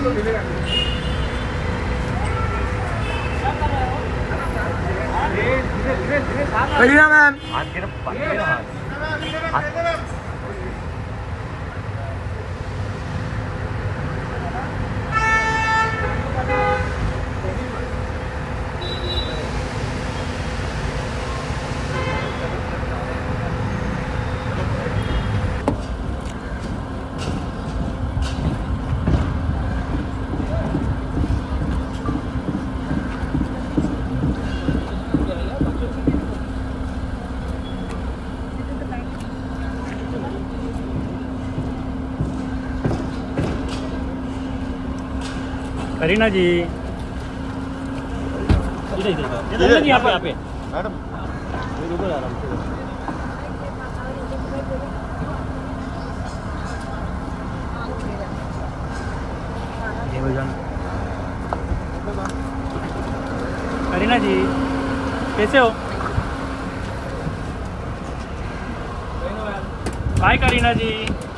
Kareena ma'am Kareena जी इधर यहाँ पे मैडम करीना जी कैसे हो? बाय करीना जी।